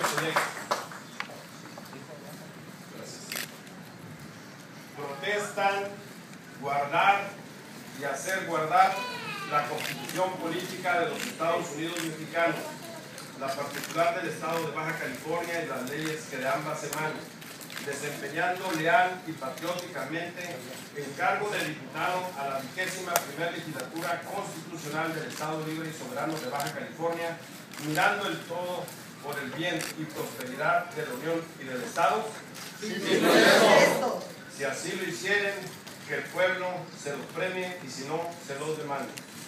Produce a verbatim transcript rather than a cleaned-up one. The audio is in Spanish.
proyecto. Gracias. Protestan guardar y hacer guardar la Constitución política de los Estados Unidos mexicanos, la particular del Estado de Baja California y las leyes que de ambas emanan, desempeñando leal y patrióticamente el cargo de diputado a la vigésima primera legislatura constitucional del Estado Libre y Soberano de Baja California, mirando el todo por el bien y prosperidad de la Unión y del Estado. Sí, sí, sí. Si así lo hicieren, que el pueblo se los premie y si no, se los demande.